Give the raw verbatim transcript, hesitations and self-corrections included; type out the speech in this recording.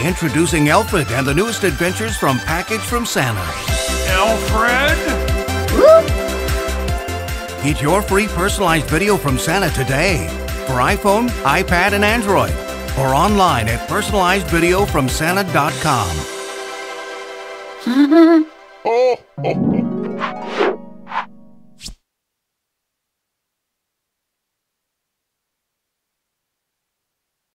Introducing Alfred and the newest adventures from Package from Santa. Alfred? Get your free personalized video from Santa today for iPhone, iPad, and Android, or online at personalized video from santa dot com. Oh, oh, oh.